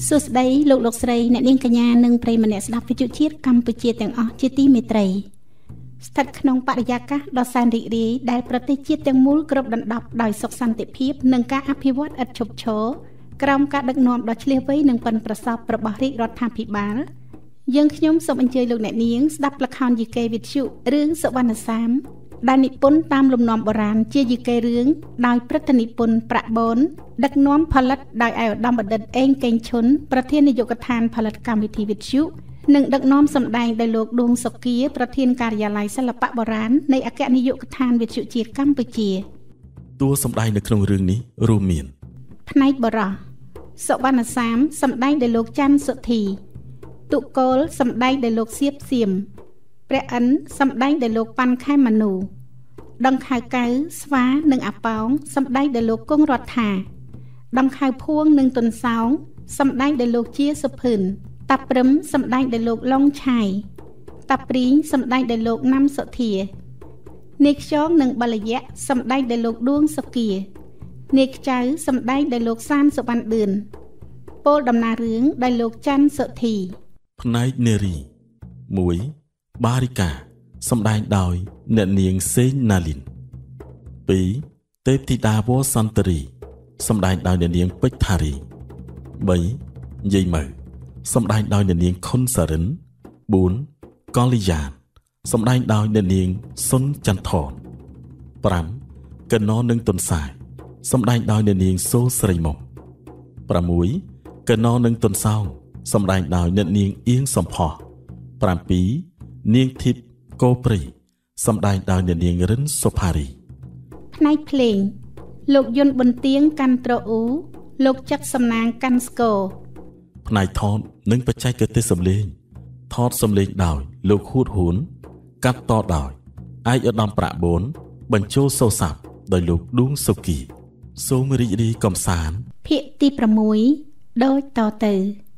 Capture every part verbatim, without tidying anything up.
សួស្តីលោកលោកស្រីអ្នកនាងកញ្ញានិងប្រិយមិត្តម្នាក់ស្ដាប់វិទ្យុជាតិកម្ពុជាទាំងអស់ជាទីមេត្រីស្ថិតក្នុងបរិយាកាសដ៏សែនរីករាយដែលប្រទេសជាតិទាំងមូលគ្របដណ្ដប់ដោយសុខសន្តិភាពនិងការអភិវឌ្ឍឥតឈប់ឈរក្រោមការដឹកនាំដ៏ឈ្លាសវៃនិងប៉ិនប្រសប់របស់រាជរដ្ឋាភិបាលយើងខ្ញុំសូមអញ្ជើញលោកអ្នកនាងស្ដាប់ល្ខោនយីកេវិទ្យុរឿងសុវណ្ណសាមដែលនិពន្ធតាមលំនាំបុរាណជាយីកេរឿងដោយព្រឹទ្ធនិពន្ធប្រាក់បូនដឹកនាំផលិតដោយឯកឧត្តមបណ្ឌិតអេងកេងឈុនប្រធាននាយកដ្ឋានផលិតកម្មវិធីវិទ្យុនិងដឹកនាំសម្ដែងដោយលោកដួងសុគាប្រធានការិយាល័យសិល្បៈបុរាណនៃអគ្គនាយកដ្ឋានវិទ្យុជាតិកម្ពុជាតួសម្ដែងនៅក្នុងរឿងនេះរួមមានផ្នែកបរោះសុវណ្ណសាមសម្ដែងដោយលោកច័ន្ទសុធីទុកូលសម្ដែងដោយលោកសៀបសៀមព្រះអិនសម្ដែងដោយលោកប៉ាន់ខែមនូដង្ខៅកៅស្វានិងអាប៉ោងសម្ដែងដោយលោកគង់រដ្ឋាដង្ខៅភួងនិងទុនសោងសម្ដែងដោយលោកជាសុភឿនតាព្រឹមសម្ដែងដោយលោកឡុងឆៃតាព្រីងសម្ដែងដោយលោកណាំសុធានាគខ្យងនិងបលយៈសម្ដែងដោយលោកដួងសុគានាគខ្ចៅសម្ដែងដោយលោកសានសុវណ្ណឌឿនពលដំណើររឿងដោយលោកច័ន្ទសុធីផ្នែកនារីមួយបារិកាសម្ដែងដោយអ្នកនាងសេងណាលីនពីរទេពធីតាវសន្តរីសម្ដែងដោយអ្នកនាងពេជ្រថារីបីយាយម៉ៅសម្ដែងដោយអ្នកនាងខុនសារិនបួនកលយានសម្ដែងដោយអ្នកនាងសុនចន្ទថនប្រាំកណននិងទុនសាយសម្ដែងដោយអ្នកនាងសូស្រីមុំប្រាំមួយកណននិងទុនសោងសម្ដែងដោយអ្នកនាងអៀងសំផស្សប្រាំពីរនាងធីបកោព្រីសម្ដែងដោយអ្នកនាងរិនសុផារីផ្នែកភ្លេងលោកយុនប៊ុនទៀងកាន់ត្រអ៊ូលោកចឹកសំណាងកាន់ស្គរផ្នែកថតនិងបច្ចេកទេសសំឡេងថតសំឡេងដោយលោកហួតហ៊ុនកាត់តដោយឯកឧត្តមប្រាក់បូនបញ្ចូលសូរស័ព្ទដោយលោកដួងសុគីសូមរីករាយកំសាន្តភាគទី៦ដូចតទៅ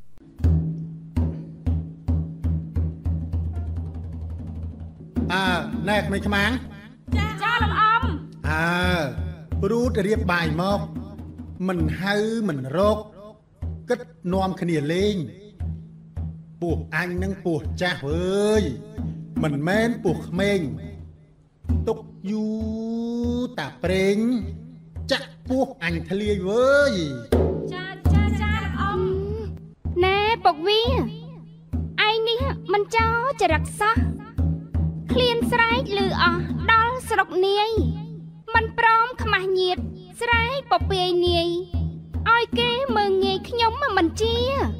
អើណែក្មេងខ្មាំងចាចាលោកអ៊ំអើព្រូតរៀបបាយមកមិនហៅមិនរកគិតនាំគ្នាលេងពោះអញនឹងពោះចាស់អើយមិនមែនពោះក្មេងទុកយូតាប្រេងចាក់ពោះអញធ្លាយវើយចាចាចាលោកអ៊ំណែពុកវាឯងនេះមិនចោចរិតសោះឃ្លានស្រែកឮអស់ដល់ស្រុកនាយមិនព្រមខ្មាស់ញៀតស្រែកពពាយនាយឲ្យគេមើងងាយខ្ញុំមិនជា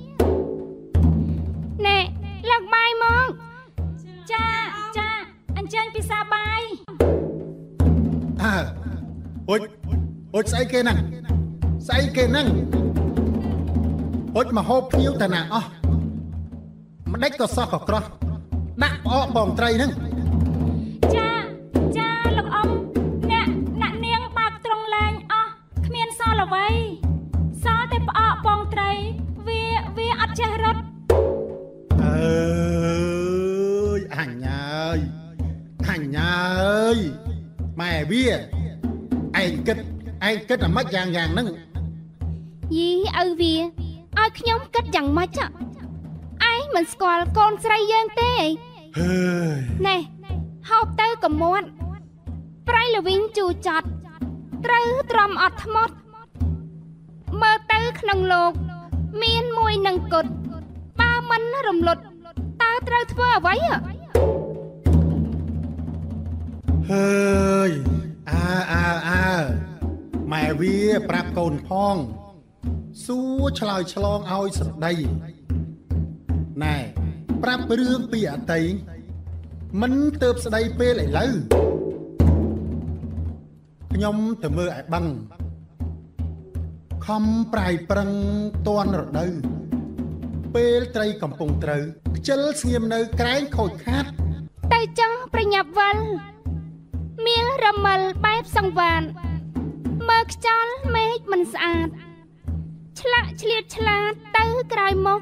ណែលើកបាយមកចាចាអញ្ជើញពិសាបាយអើអុចអុចស្អីគេហ្នឹងស្អីគេហ្នឹងអុចមកហូបភ្ញៀវតាណាអស់មិនដេចក៏សោះក៏ក្រោះដាក់ផ្អកបងត្រីហ្នឹងចាចាលោកអ៊ំអ្នកអ្នកនាងបើកត្រង់លែងអស់គ្មានសល់អ្វីសល់តែផ្អកបងត្រីវាវាអត់ចេះរត់អើយអញអើយអញអើយម៉ែវាឯងគិតឯងគិតអាម៉េចយ៉ាងយ៉ាងហ្នឹងយីឪវាឲ្យខ្ញុំគិតយ៉ាងម៉េចឯងមិនស្គាល់កូនស្រីយើងទេហឺណែហូបទៅកុំមាត់ប្រៃលវិញជូរចត់ត្រូវទ្រាំអត់ថ្មត់មើលទៅក្នុងលោកមានមួយនឹងគុតបើមិនរំលត់តើត្រូវធ្វើអ្វីហើយអើអើអើម៉ែវាប្រាប់កូនផងសួរឆ្លើយឆ្លងឲ្យស្រដីណែប្រាប់រឿងពីអតីតមិនទៅស្ដីពេលឥឡូវខ្ញុំទៅមើលឯបឹងខំប្រៃប្រឹងតន់រដូវពេលត្រីកំពុងត្រូវខ្ជិលស្ងៀមនៅក្រែងខូចខាតទៅចង់ប្រញាប់វិលមានរមិលបែបសង្វានមើលខ្យល់មេឃមិនស្អាតឆ្លាក់ឆ្លៀតឆ្លាតទៅក្រោយមុខ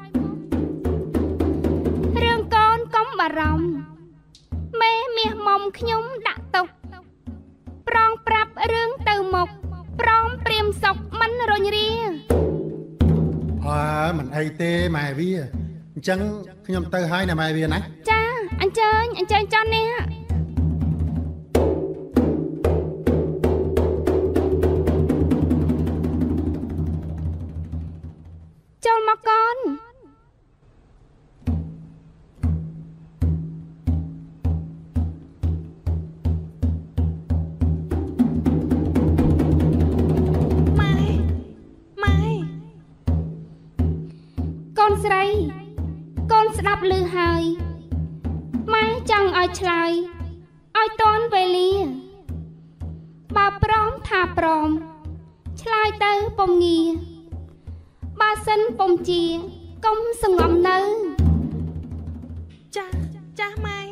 រឿងកូនកុំបារម្ភមេមាសមុំខ្ញុំដាក់ទុកប្រងប្រាប់រឿងទៅមុខព្រមព្រៀមសុកមិនរញរាហអើមិនអីទេម៉ែវាអញ្ចឹងខ្ញុំទៅហើយណាម៉ែវាណាចាអញ្ជើញអញ្ជើញចាន់នេះចូលមកកូនស្រីកូនស្ដាប់ឮហើយម៉ែចង់ឲ្យឆ្លើយឲ្យតន់វេលាបើព្រមថាព្រមឆ្លើយទៅពុំងាបើសិនពុំជាកុំសងំនៅចាចាម៉ែ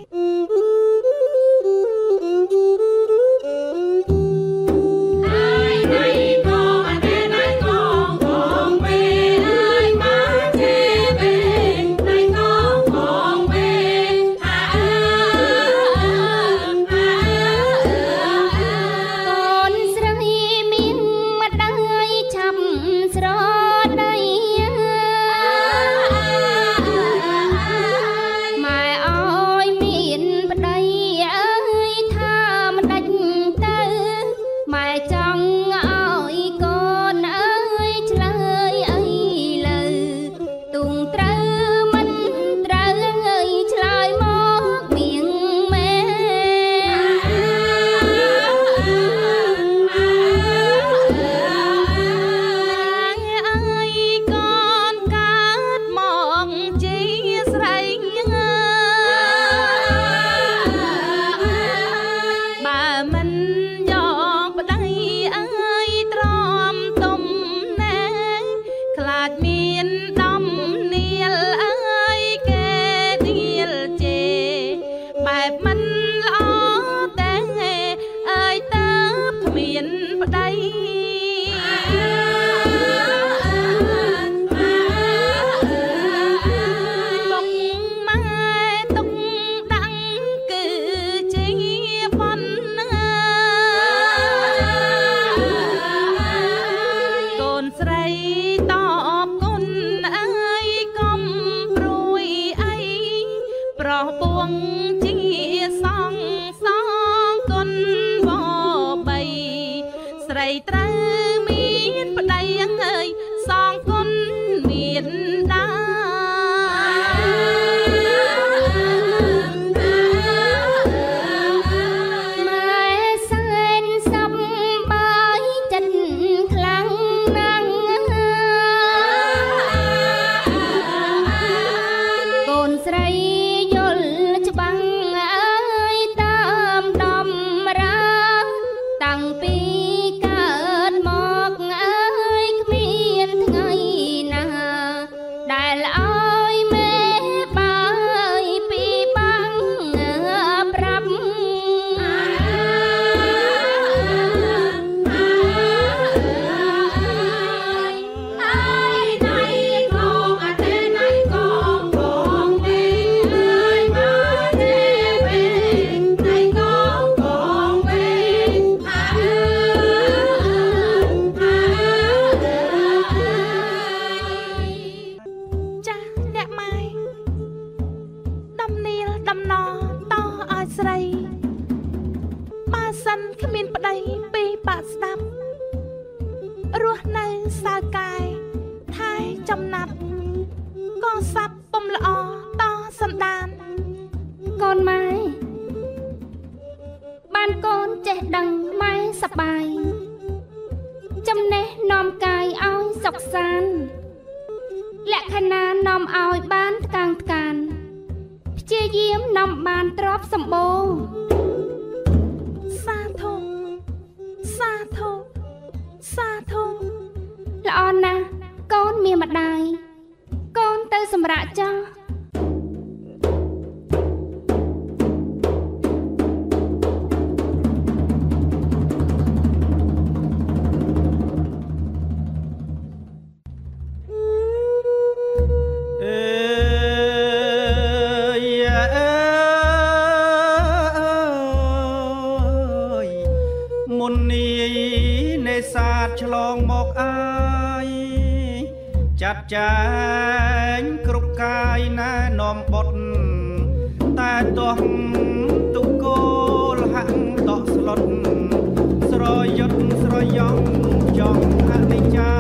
ចែងគ្រប់កាយណែនាំបុតតែទោះទុកូលហាក់តក់ស្លុតស្រយុទ្ធស្រយងចង់អនិច្ចា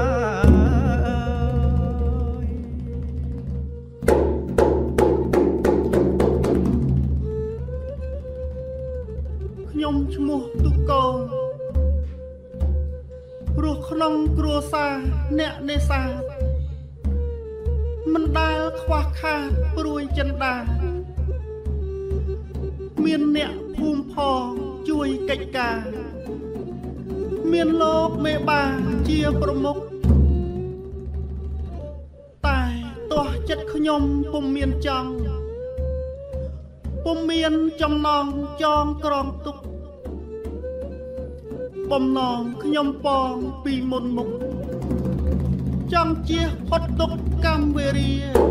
ខ្ញុំឈ្មោះទុកូលរស់ក្នុងគ្រួសារអ្នកនេសាទមិនដែលខ្វះខាតព្រួយចិន្តាមានអ្នកភូមិផងជួយកិច្ចការមានលោកមេបាជាប្រមុខតែទាស់ចិត្តខ្ញុំពុំមានចង់ពុំមានចំណងចងក្រងទុកបំណងខ្ញុំបងពីមុនមុខចង់ជៀសផុតទុក្ខកម្មវេរា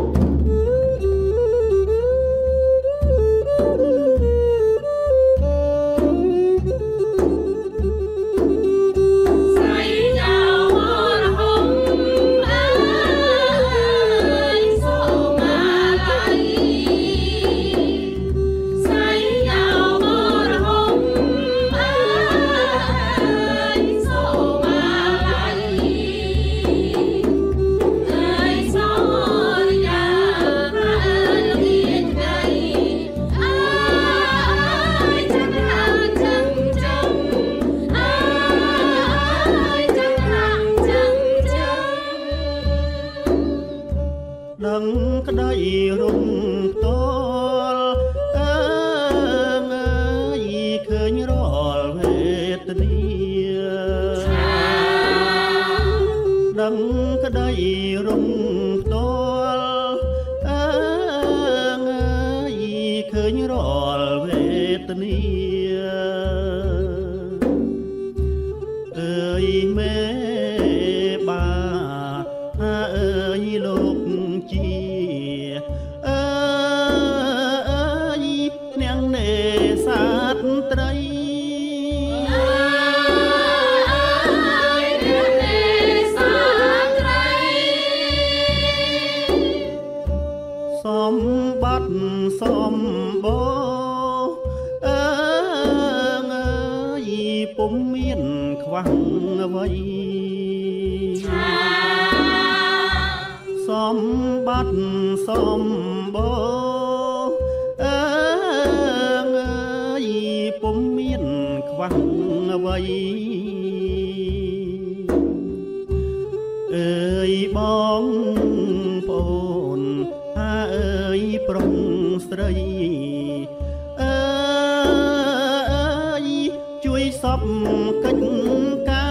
ដឹងក្តីរំទល់អើងអើយឃើញរាល់វេទនាដឹងក្តីរំទល់អើងអើយឃើញរាល់វេទនាអើយមេបាអើយលោកជាអើយនាងនេសាទត្រីអើយនាងនេសាទត្រីសម្បត្តិសម្បូរអើយពុំមានខ្វះអ្វីសម្បត្តិសម្បូរអើយពុំមានខ្វះអ្វីអើយបងប្អូនអើយប្រុសស្រីអើយជួយសពកិច្ចការ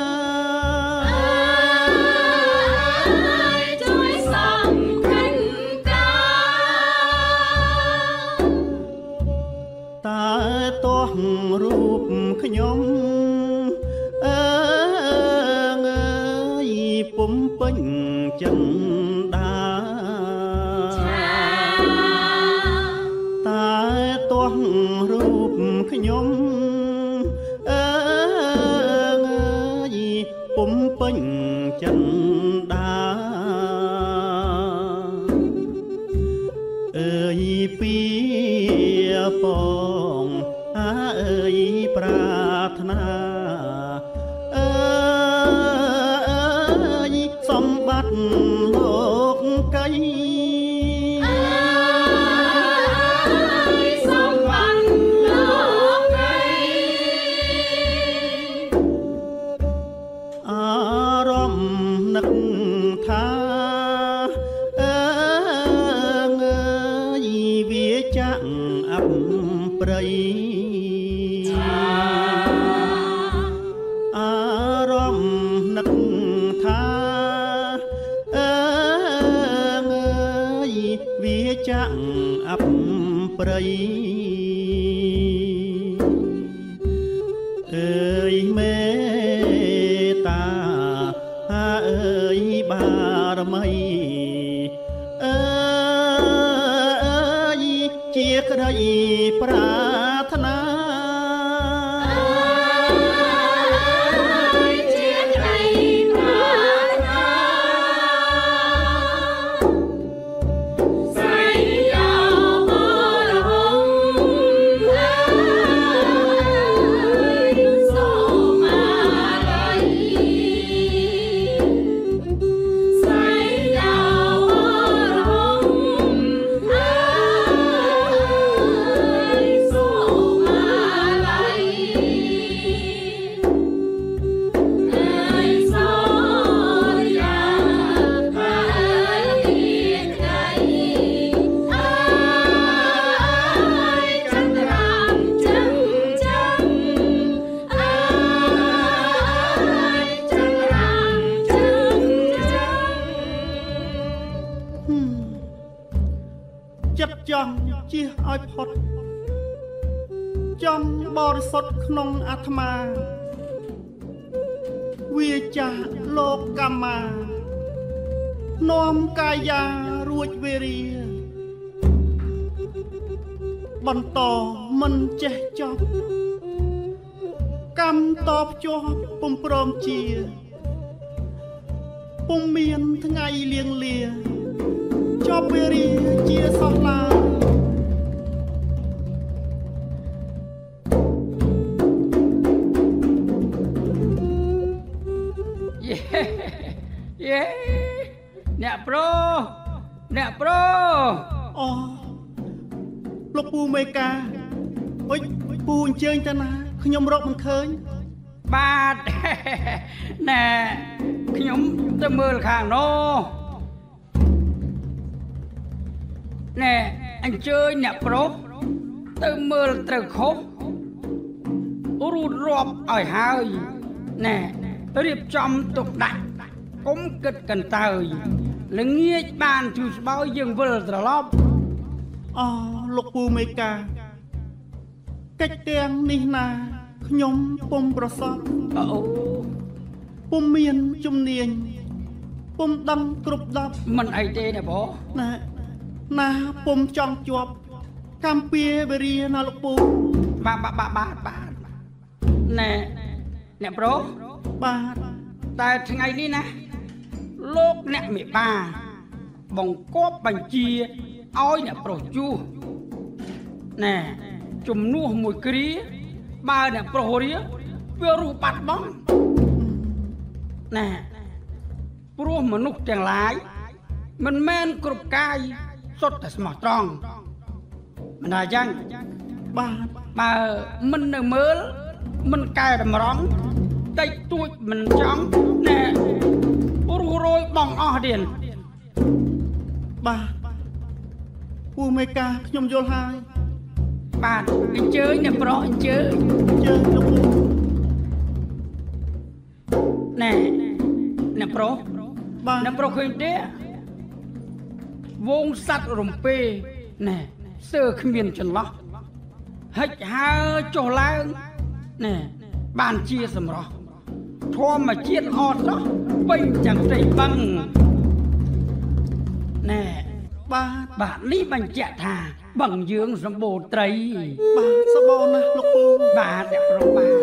រូបខ្ញុំអើងអើយពុំពេញចិនដាតែទាស់រូបខ្ញុំអើងអើយពុំពេញចិនដាអើយពីបងអើយប្រាថ្នាអើយសម្បត្តិលោកកៃអើយសម្បត្តិលោកកៃអារម្មណ៍នឹកថាអើយវាចាក់អប់ព្រៃអារម្មណ៍នឹកថាអើយវាចាក់អប់ព្រៃអើយមេតាអើយបារមីអើយជាក្តីប្រាថ្នាអជៀសឲ្យផុតចំបរិសុទ្ធក្នុងអាត្មាវាចាលោកកម្មានាំកាយារួចវេរាបន្តមិនចេះចប់កម្មតបជាប់ពុំព្រមជាពុំមានថ្ងៃលៀងលាចប់វេរាជាសោះឡើយយេអ្នកប្រុសអ្នកប្រុសអូលោកពូមេកាអុយពូអញ្ជើញទៅណាខ្ញុំរកមិនឃើញបាទណែខ្ញុំទៅមើលខាងនោះណែអញ្ជើញអ្នកប្រុសទៅមើលត្រូវខុសរូតរាប់ឲ្យហើយណែរៀបចំទុកដាក់កុំគិតកន្តើយល្ងាចបានជួយស្បោយយើងវិលត្រឡប់អូលោកពូមេកាកិច្ចទាំងនេះណាខ្ញុំពុំប្រសពអូពុំមានជំនាញពុំដឹងគ្រប់ដប់មិនអីទេណាបងណាណាពុំចង់ជាប់កម្ពុជាវេរាណាលោកពូបាទបាទបាទបាទណែអ្នកប្រុសបាទតែថ្ងៃនេះណាលោកអ្នកមេបាបង្គាប់បញ្ជាឲ្យអ្នកប្រុសជួសណែជំនួសមួយគ្រាបើអ្នកប្រុសរៀវារស់បាត់បង់ណែព្រោះមនុស្សទាំងឡាយមិនមែនគ្រប់កាយសុទ្ធតែស្មោះត្រង់មិនដែរយ៉ាងបាទបើមិននៅមើលមិនកែតម្រង់តិចតួចមិនចង់ណែរស់រយបងអស់ទៀតបាទពូមេកាខ្ញុំយល់ហើយបាទអញ្ជើញអ្នកប្រុសអញ្ជើញអញ្ជើញលោកពូណែអ្នកប្រុសបាទអ្នកប្រុសឃើញទេវងសัตว์រំពេណែសើគ្មានចន្លោះហិចហើចុះឡើងណែបានជាសម្រស់ធម្មជាតិអត់ស្រស់ពេញចាំស្រីបឹងណែបាទបាទនេះបញ្ជាក់ថាបឹងយើងសម្បូរត្រីបាទសបោណាស់លោកពូបាទអ្នកប្រុសបាទ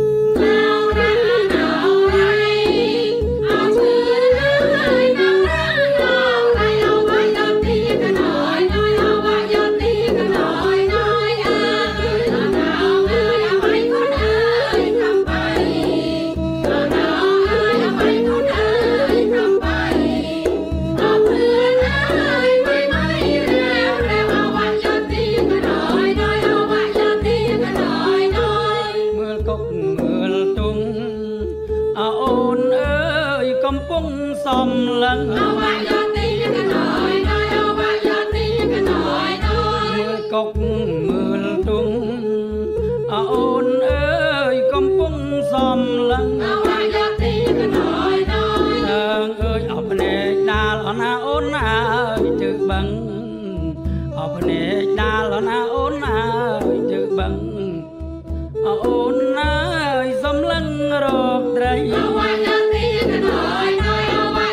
សំឡឹងអវយោទីកណយណយអវយោទីកណយណយមើលកុកមើលទុងអូនអើយកំពុងសំឡឹងអវយោទីកណយណយអើងអើយអបនេកដាលអណាអូនអើយទៅបឹងអបនេកដាលអណាអូនអើយទៅបឹងអូនអើយសំឡឹងរកត្រីអវយោទីកណយណយ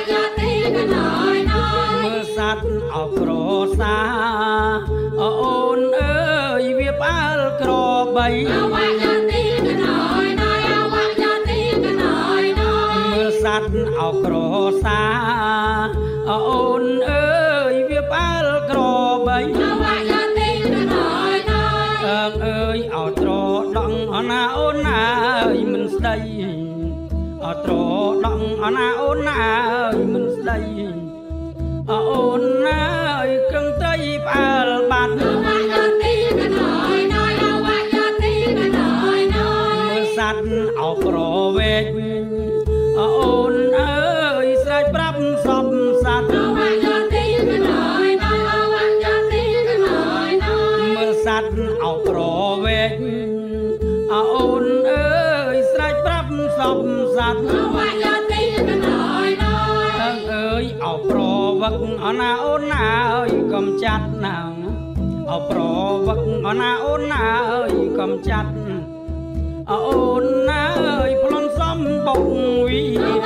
មើលសัตว์អោក្រសាអូនអើយវាផ្អើលក្របីអវយោទីកណយណយអវយោទីកណយណយមើលសัตว์អោក្រសាអូនអើយវាផ្អើលក្របីអវយោទីកណយណយអើងអើយអោត្រដងអណាអូនអើយមិនស្ដីអោត្រដងអណាអូនអើយមិនស្ដីអូនណាយគឹងត្រីផ្អើលបាត់អវយោទីកណយណយអវយោទីកណយណយមើលសัตว์អោក្រវែកអូនអើយស្រែកប្រាប់សពសัตว์អវយោទីកណយណយអវយោទីកណយណយមើលសัตว์អោក្រវែកអូនអើយស្រែកប្រាប់សពសัตว์អវយោទីកណយណយអើអើយអោប្រវឹកអណាអូនអើយកុំចាត់ណាងអเอาប្រវឹកអណាអូនណាអើយកំចាត់អូនណាអើយប្លន់សំបុកវី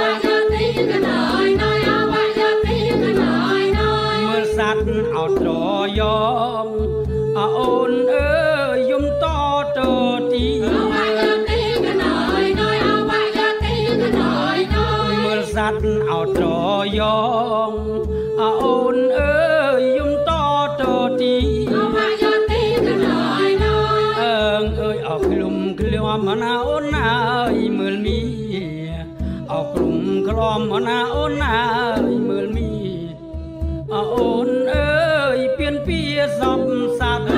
មើលសัตว์អោត្រយ៉ងអូនអើយយំតតទីមើលសัตว์អោត្រយ៉ងអូនអើយយំតតទីអើងអើយអោក្លុំក្លំអណាអូនណាអើយមើលមីអោក្លុំក្លំអណាអូនណាអើយមើលមីអូនអើយពៀនពៀសំសាប់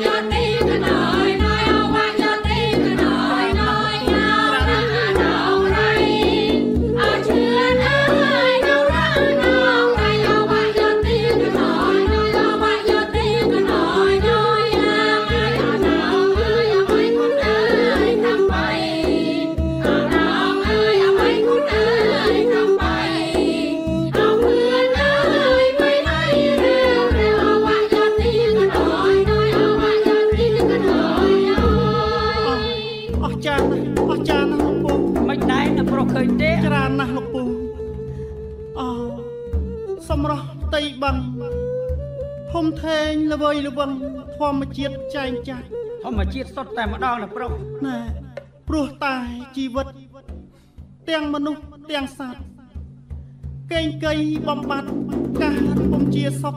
ច្រើនណាស់លោកពូអសម្រស់ផ្ទៃបឹងធំធេងល្វើយល្វឹងធម្មជាតិចែងចាស់ធម្មជាតិសុទ្ធតែម្ដងណាប្រុសណែព្រោះតែជីវិតទាំងមនុស្សទាំងសត្វកេងកៃបំបត្តិការពុំជាសុខ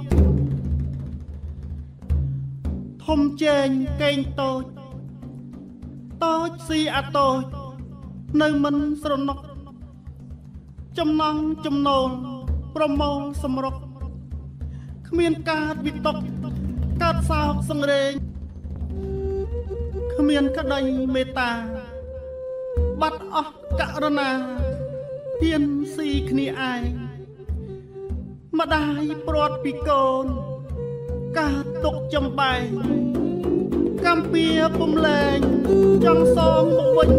ធំជែងកេងតូចតូចស៊ីអាតូចនៅមិនស្រណុកចំណងចំណូលប្រមូលសម្រុកគ្មានការវិតកកើតសោកសង្រេងគ្មានក្តីមេត្តាបាត់អស់ករុណាហ៊ានស៊ីគ្នាឯងម្ដាយព្រាត់ពីកូនកើតទុកចំបែងកម្ពីពុំលែងចង់សងមកវិញ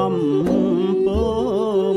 កំពុង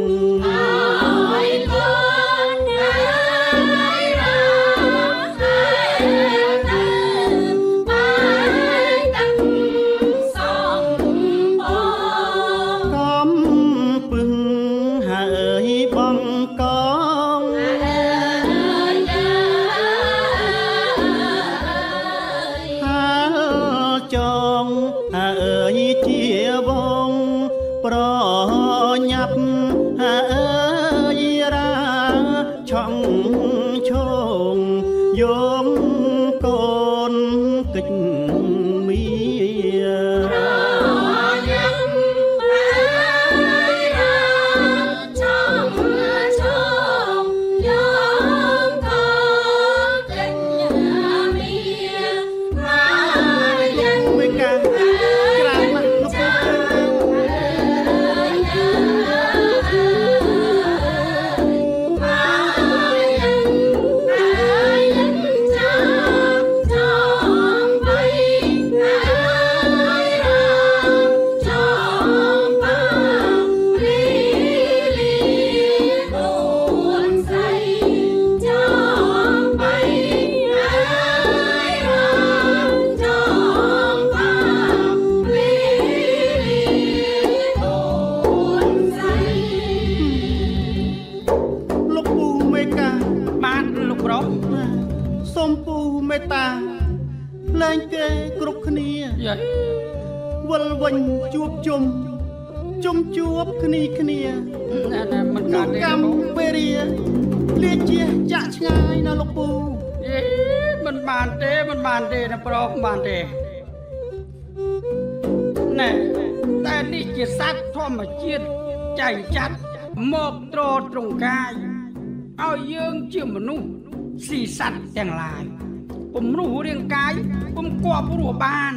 វិលវិញជួបជុំជុំជួបគ្នាគ្នាមិនកើតទេកម្មពេលរាលាជាចាក់ឆ្ងាយណាលោកពូអេមិនបានទេមិនបានទេណាប្រុសមិនបានទេណែតែនេះជាសត្វធម្មជាតិចែងចាត់មកត្រត្រង់កាយឲ្យយើងជាមនុស្សស៊ីសត្វទាំងឡាយពំរុះរាងកាយពំគប់រស់បាន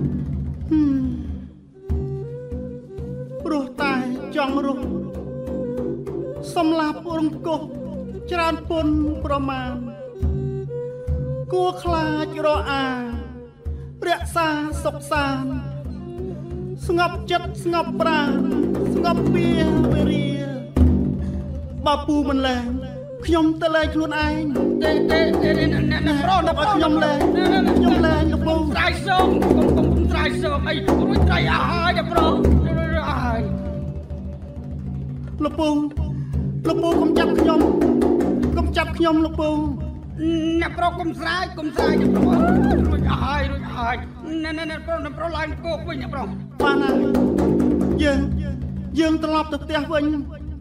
រស់តែចង់រស់សម្លាប់រង្គោះច្រើនពុនប្រមាណគួរខ្លាចរអារក្សាសុខសាន្តស្ងប់ចិត្តស្ងប់ប្រាណស្ងប់ពីវេរាបើពូមិនលែងខ្ញុំទៅលែងខ្លួនឯងទេទេទេអ្នកប្រុសអ្នកប្រុសខ្ញុំលែងខ្ញុំលែងលោកពូត្រៃសូមកុំកុំត្រៃសូមអីរួចត្រៃអស់ហើយអ្នកប្រុសអស់ហើយលោកពូលោកពូកុំចាប់ខ្ញុំកុំចាប់ខ្ញុំលោកពូអ្នកប្រុសកុំស្រាយកុំស្រាយអ្នកប្រុសរួចអស់ហើយរួចអស់ហើយណែអ្នកប្រុសអ្នកប្រុសឡើងគោកវិញអ្នកប្រុសបានហើយយើងយើងត្រឡប់ទៅផ្ទះវិញ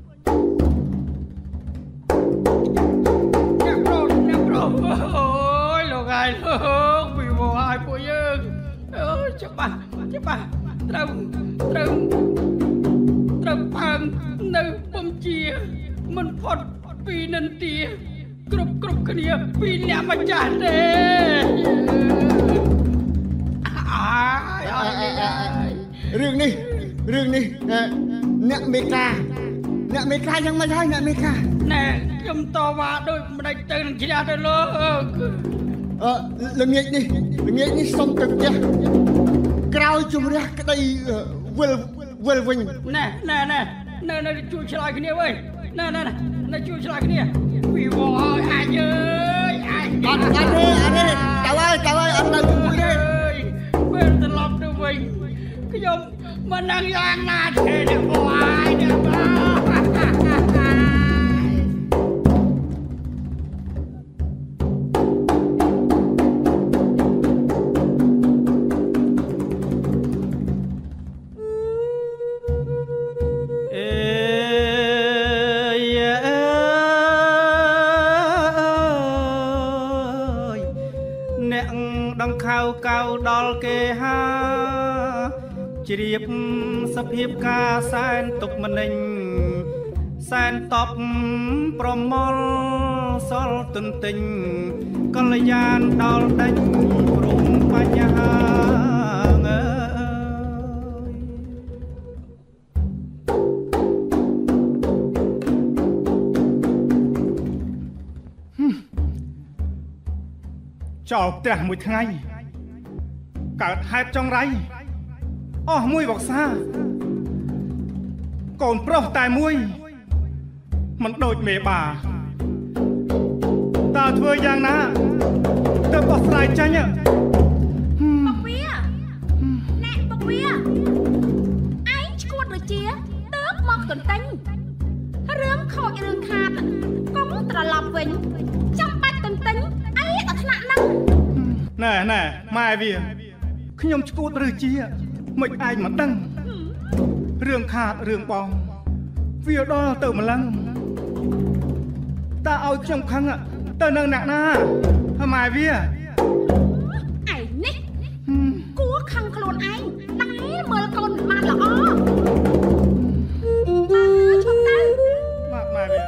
អ្នកប្រុសអ្នកប្រុសអូយលោកហើយលោកពីមកហើយពួកយើងអូយច្បាស់ច្បាស់ត្រូវត្រូវត្រូវផើងនៅពុំជាមិនផុតពីនិន្ទាគ្រប់គ្រប់គ្នាពីអ្នកម្ចាស់ទេរឿងនេះរឿងនេះអ្នកមេកាអ្នកមេកាយ៉ាងម៉េចហើយអ្នកមេកាណែខ្ញុំតវ៉ាដោយមិនដេចទៅនឹងជ្រះទៅលោកអឺល្ងាចនេះល្ងាចនេះសុំទៅផ្ទះក្រោយជំរះក្តីវិលវិលវិញណែណែណែណែណែជួយឆ្លើយគ្នាវិញណែណែណែជួយឆ្លើយគ្នាពីវងឲ្យអាចអើយអាចអត់អត់ទេអត់ទេទៅហើយទៅហើយអត់ទៅមួយទេពេលត្រឡប់ទៅវិញខ្ញុំមិនដឹងយ៉ាងណាទេអ្នកបងអាយអ្នកបងកៅដល់គេហាជ្រាបសភាពការសែនទុកម្នេញសែនតបប្រមល់សល់ទន្ទិញកល្យានដល់ដេញព្រមបញ្ហាអើយចោលផ្ទះមួយថ្ងៃកើតហេតុចង្រៃអស់មួយវស្សាកូនប្រុសតែមួយមិនដូចមេបាតើធ្វើយ៉ាងណាទៅបោះស្រាយចាញ់បុកវាណែបុកវាឯងឈួតដូចជាទៅមកកន្ទិញរឿងខូចរឿងខាតកុំត្រឡប់វិញចាំបាច់កន្ទិញអីដល់ថ្នាក់ហ្នឹងណែណែម៉ែវាខ្ញុំឈួតឬជាមិនឯងមិនដឹងរឿងខាតរឿងបងវាដល់ទៅម្លឹងតើឲ្យខ្ញុំខឹងទៅនឹងអ្នកណាម៉ែវាឯនេះគួរខឹងខ្លួនឯងតែមើលកូនបានល្អឈប់ទៅម៉ែម៉ែវា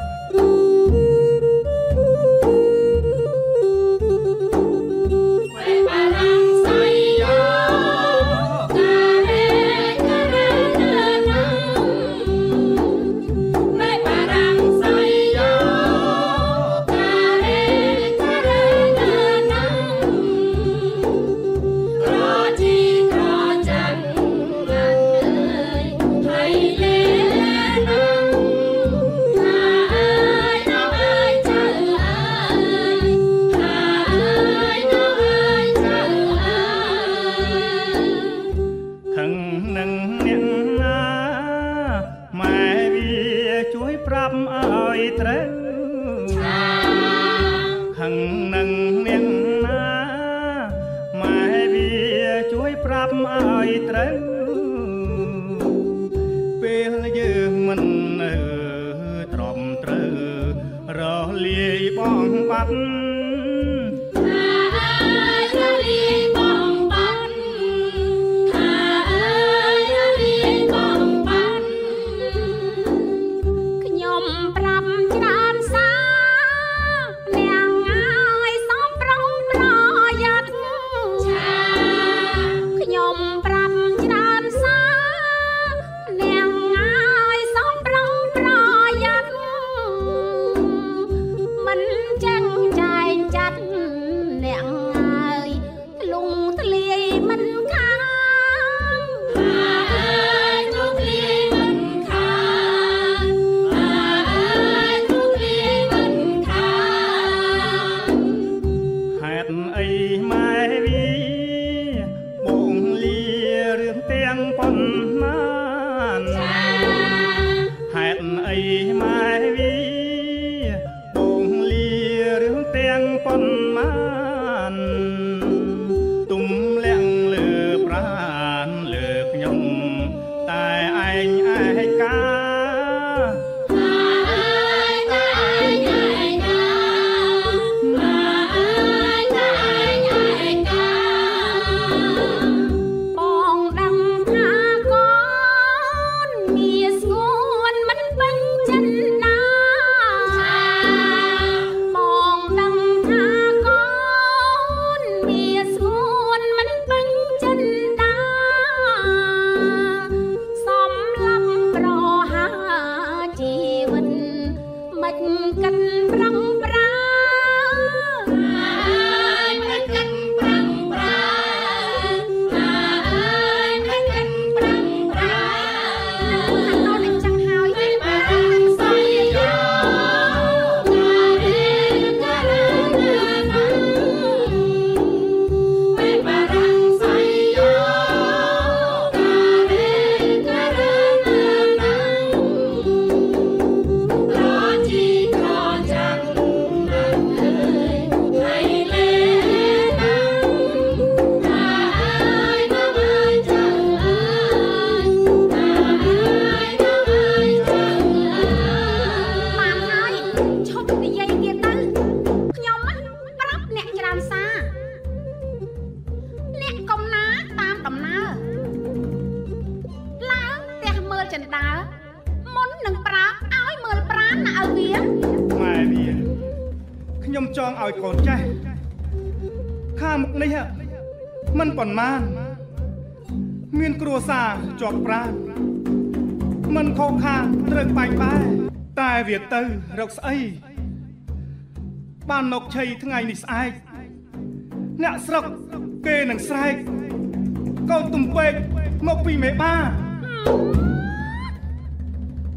ចង់ឲ្យកូនចេះខាងមុខនេះមិនប៉ុន្មានមានគ្រួសារជាប់ប្រាណមិនខកខានត្រូវបាញ់បែតែវាទៅរកស្អីបានមកឆៃថ្ងៃនេះស្អែកអ្នកស្រុកគេនឹងស្រែកកូនទំពេកមកពីមេបា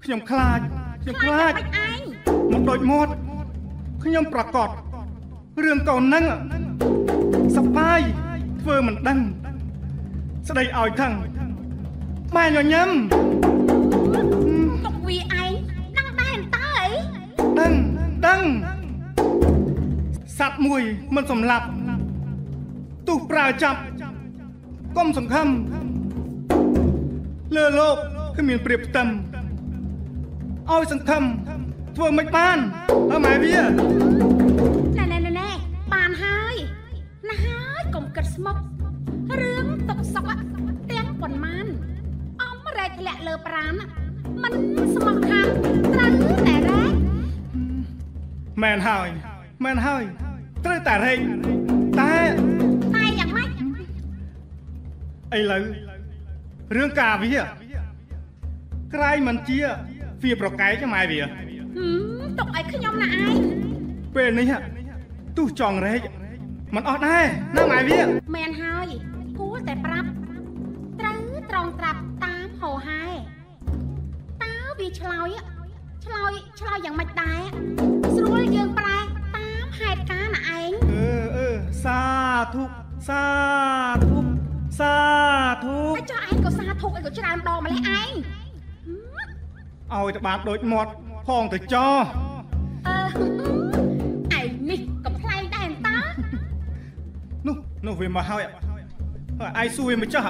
ខ្ញុំខ្លាចខ្ញុំខ្លាចមកដូចមាត់ខ្ញុំប្រកាសរឿងកូនហ្នឹងសប្បាយធ្វើមិនដឹងស្ដីឲ្យថឹងម៉ែញញឹមទុកវាឯងដឹងដែរតើអីដឹងដឹងសត្វមួយមិនសម្លាប់ទោះប្រើចាប់កុំសង្ឃឹមលើលោកគ្មានព្រៀបផ្ទឹមឲ្យសង្ឃឹមធ្វើមិនបានអើម៉ែវាណែណែណែបានហើយណាហើយកុំគិតស្មុគរឿងទុកសុកទាំងប៉ុន្មានអំរែកធ្លាក់លើប្រាណមិនស្មោះខាងត្រូវតែរែកមែនហើយមែនហើយត្រូវតែរែកតែតែយ៉ាងម៉េចឥឡូវរឿងការវាក្រែងមិនជាវាប្រកែកម៉ែវាទុកឲ្យខ្ញុំណាឯងពេលនេះទោះចង់រែកមិនអស់ដែរណាម៉ែវាមែនហើយគួរតែប្រាប់ត្រូវត្រង់ត្រាប់តាមហោហែតើវាឆ្លើយឆ្លើយឆ្លើយយ៉ាងម៉េចដែរស្រួលយើងប្រែតាមហេតុការណ៍ណាឯងអឺអឺសាធុសាធុសាធុតែចុះឯងក៏សាធុអីក៏ច្រើនដងម្លេះឯងឲ្យទៅបានដូចមាត់ផងទៅចោអឺឯងនេះកំ ប្លែងដែរតើនោះនោះវាមកហើយឯងសួរវាមកចោះ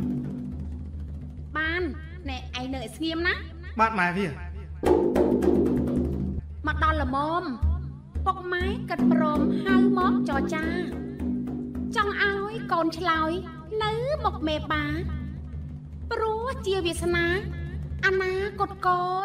បានណែឯងនៅស្ងៀមណាបាទម៉ែវាមកដល់ល្មមពុកម៉ែគិតព្រមហៅមកចរចាចង់ឲ្យកូនឆ្លើយនៅមុខមេបាព្រោះជាវាសនាអនាគតកូន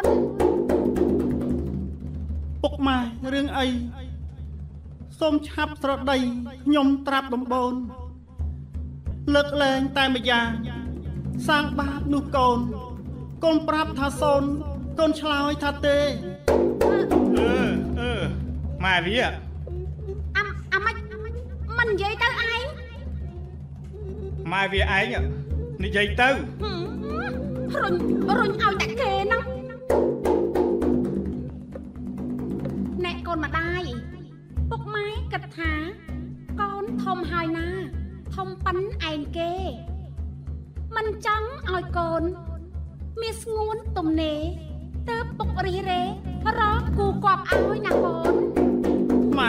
ពុកម៉ែរឿងអីសូមឆាប់ស្រដីខ្ញុំត្រាប់ដំបូនលើកលែងតែម្យ៉ាងសាងបាបនោះកូនកូនប្រាប់ថាសូនកូនឆ្លើយថាទេអឺអឺម៉ែវាអាអាម៉េចមិននិយាយទៅឯងម៉ែវាឯងនិយាយទៅរុញរុញឲ្យតែគេហ្នឹងអ្នកកូនម្ដាយពុកម៉ែគិតថាកូនធំហើយណាធំប៉ិនឯងគេមិនចង់ឲ្យកូនមានស្ងួនទំនេរទៅពុករិះរេរកគូគប់ឲ្យណាកូនម៉ែ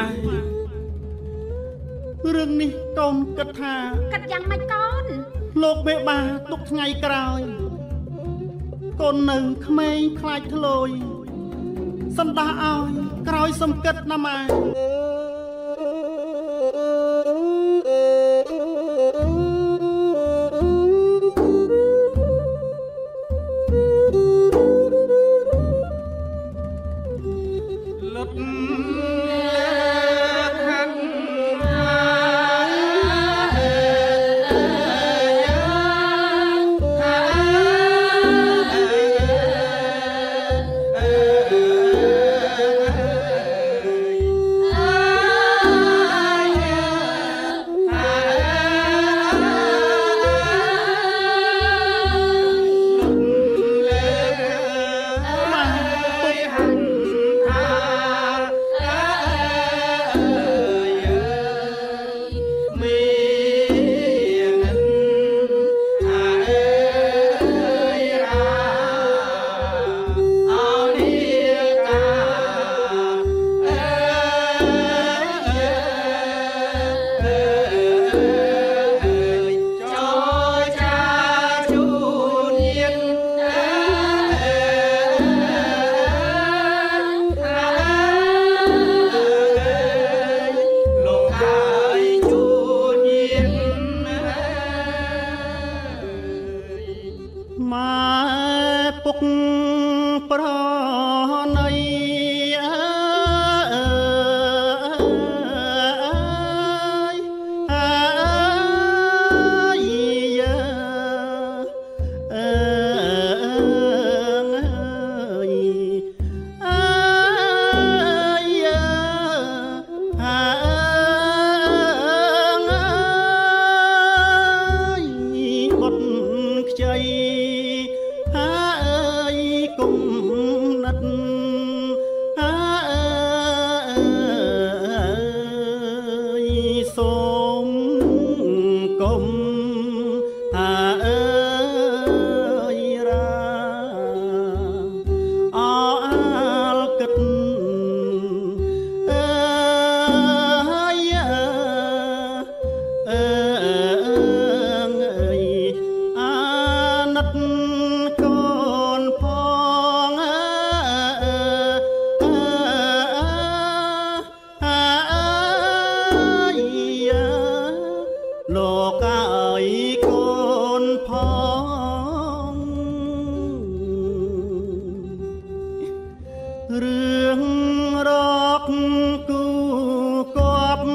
រឿងនេះកូនគិតថាគិតយ៉ាងម៉េចកូនលោកមេបាទុកថ្ងៃក្រោយកូននៅក្មេងខ្លាចធ្លយសំដាឲ្យក្រោយសំគិតណាម៉ែរឿងរកគូគប់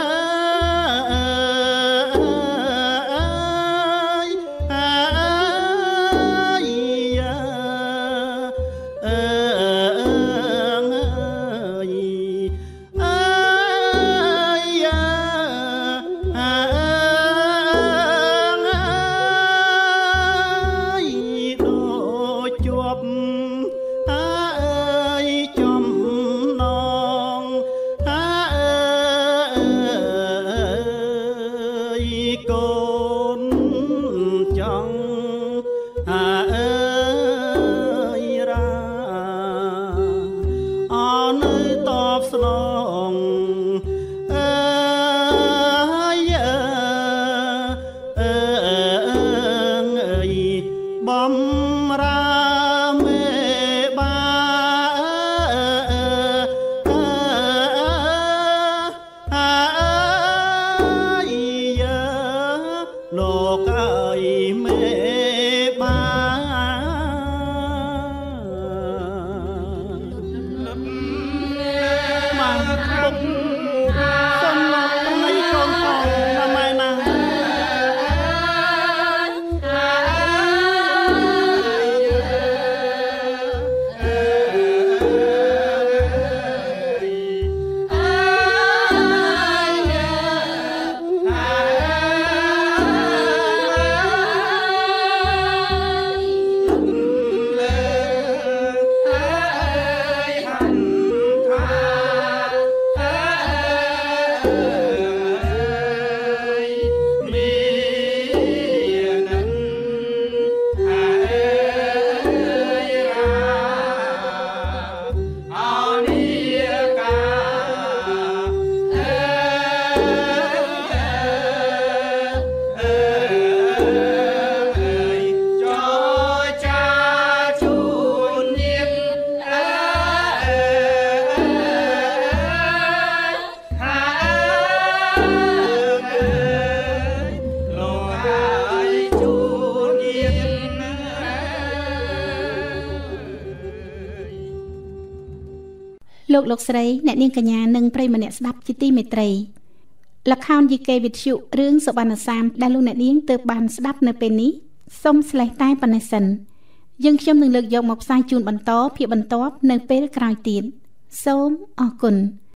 លោកលោកស្រីអ្នកនាងកញ្ញានិងប្រិយមិត្តអ្នកស្ដាប់ជាទីមេត្រីល្ខោនយីកេវិទ្យុរឿងសុវណ្ណសាមដែលលោកអ្នកនាងទើបបានស្ដាប់នៅពេលនេះសូមស្លេះតែប៉ុណ្ណេះសិនយើងខ្ញុំនឹងលើកយកមកផ្សាយជូនបន្តភាគបន្ទាប់នៅពេលក្រោយទៀតសូមអរគុណ